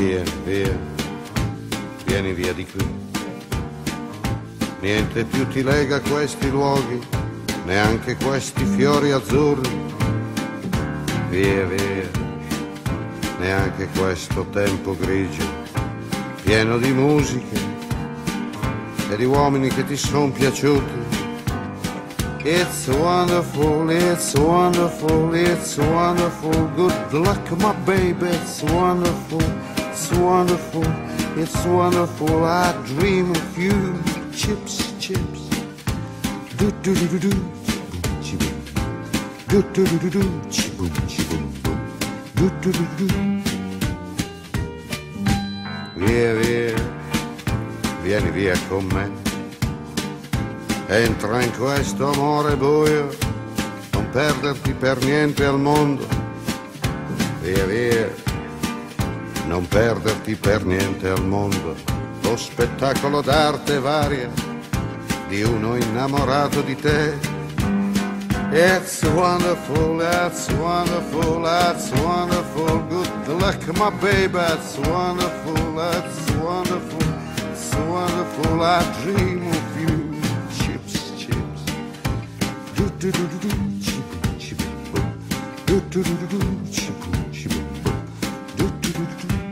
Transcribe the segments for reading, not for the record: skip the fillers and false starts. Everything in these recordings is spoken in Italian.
Vieni via, vieni via di qui. Niente più ti lega a questi luoghi, neanche questi fiori azzurri. Via, via, neanche questo tempo grigio, pieno di musiche e di uomini che ti son piaciuti. It's wonderful, it's wonderful, it's wonderful. Good luck, my baby, it's wonderful, it's wonderful, it's wonderful. I dream of you. Chips, chips. Do do do do do. Chiboom. Do do do do do. Chiboom, chiboom, boom. Do do do do do. Via, via, vieni via con me. Entra in questo amore buio, non perderti per niente al mondo. Via, via, non perderti per niente al mondo. Lo spettacolo d'arte varia di uno innamorato di te. It's wonderful, that's wonderful, that's wonderful. Good luck, my baby, that's wonderful, that's wonderful, it's wonderful. I dream of you. Chips, chips. Do do do do do. Chiboom, chiboom, boom. Do do do do do. Chiboom, chiboom, boom. Do do do do do.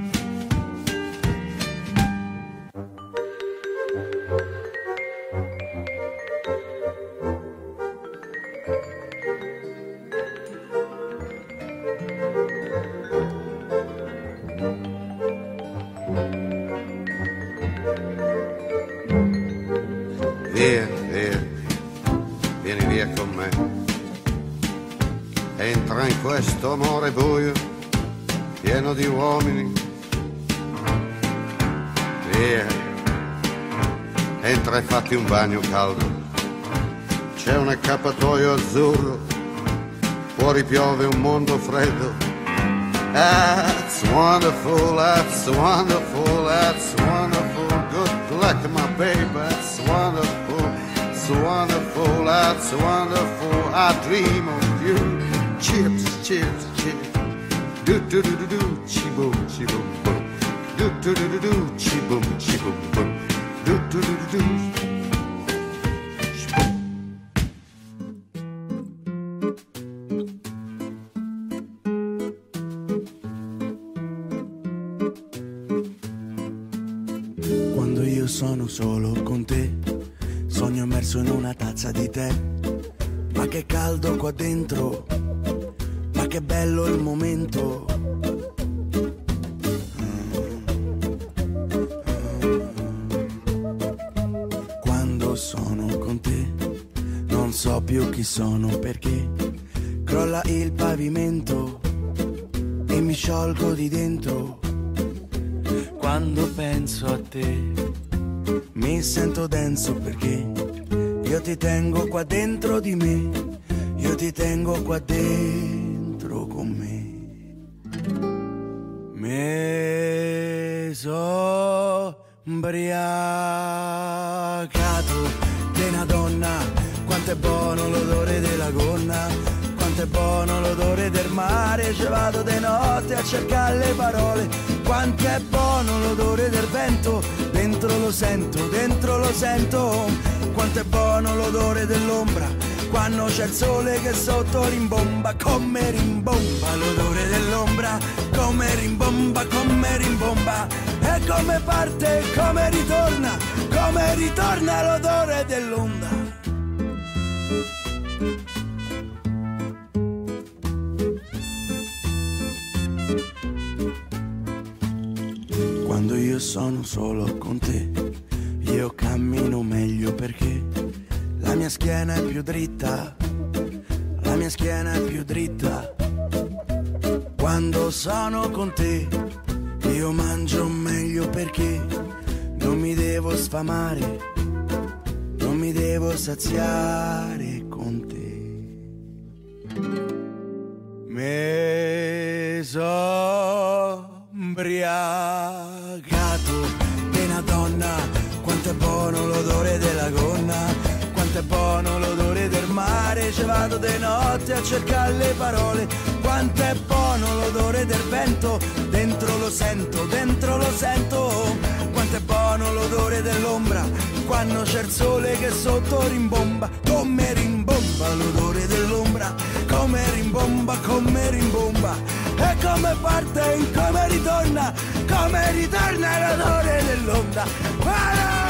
Via, via, vieni via con me. Entra in questo amore buio, pieno di uomini. Via, entra e fatti un bagno caldo. C'è un accappatoio azzurro, fuori piove un mondo freddo. That's wonderful, that's wonderful, that's wonderful. Good luck, my baby, that's wonderful, it's wonderful, that's wonderful. I dream of you. Chips, chips, chips. Do do do do do. Chiboom, chiboom, boom. Do do do do do. Chiboom, chiboom, boom. Do do do do do. Quando io sono solo con te, sogno immerso in una tazza di tè. Ma che caldo qua dentro, ma che bello il momento. Quando sono con te, non so più chi sono perché crolla il pavimento e mi sciolgo di dentro. Quando penso a te mi sento denso perché io ti tengo qua dentro di me, io ti tengo qua dentro con me. Mi so ubriacato di una donna, quanto è buono l'odore della gonna, quanto è buono l'odore del mare, ci vado di notte a cercare le parole, quanto è buono l'odore del vento, dentro lo sento, dentro lo sento, quanto è buono l'odore dell'ombra, quando c'è il sole che sotto rimbomba, come rimbomba l'odore dell'ombra, come rimbomba, e come parte, come ritorna l'odore dell'onda. Quando io sono solo con te, io cammino meglio perché la mia schiena è più dritta, la mia schiena è più dritta. Quando sono con te, io mangio meglio perché non mi devo sfamare, non mi devo saziare con te. Mi so ubriacato di una donna, quanto è buono l'odore della gonna, quanto è buono l'odore del mare, ci vado di notte a cercare le parole, Quanto è buono l'odore del vento, dentro lo sento, dentro lo sento. Quanto è buono l'odore dell'ombra, quando c'è il sole che sotto rimbomba. Come rimbomba l'odore dell'ombra, come rimbomba, come rimbomba. E come parte e come ritorna l'odore dell'onda. Ah!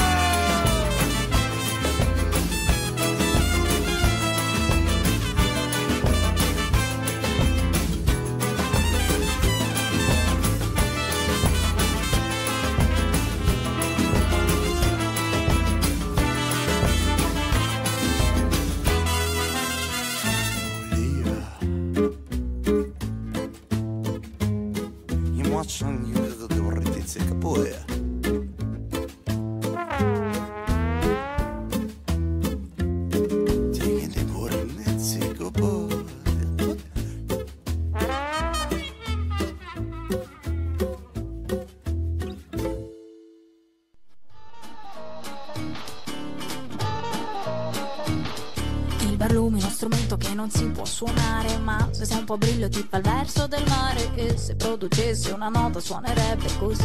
Il barlume è uno strumento che non si può suonare, ma se sei un po' brillo ti fa il verso del mare. E se producesse una nota suonerebbe così: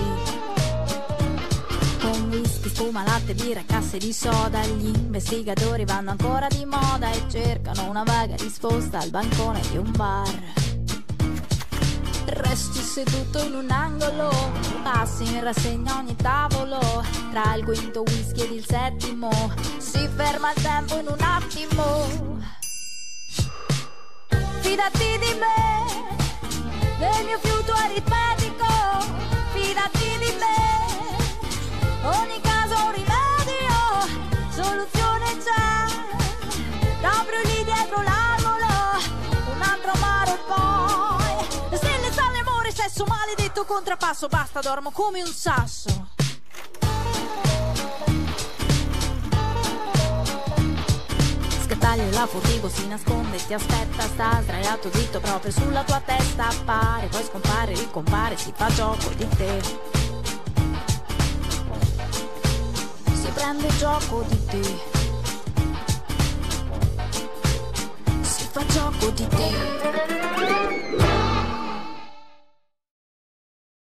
con whisky, spuma, latte, birra e casse di soda. Gli investigatori vanno ancora di moda e cercano una vaga risposta al bancone di un bar. Resti seduto in un angolo, passi in rassegna ogni tavolo. Tra il quinto whisky ed il settimo si ferma il tempo in un attimo. Fidati di me, del mio fiuto aritmetico. Fidati di me, ogni caso ha un rimedio. Soluzione c'è, proprio lì dietro l'angolo. Un altro amaro poi. Stelle, stalle, amore, sesso, maledetto contrappasso. Basta, dormo come un sasso. Scattaglio là furtivo, si nasconde e ti aspetta. Sta sdraiato dritto proprio sulla tua testa. Appare, poi scompare, ricompare, si fa gioco di te. Si prende gioco di te.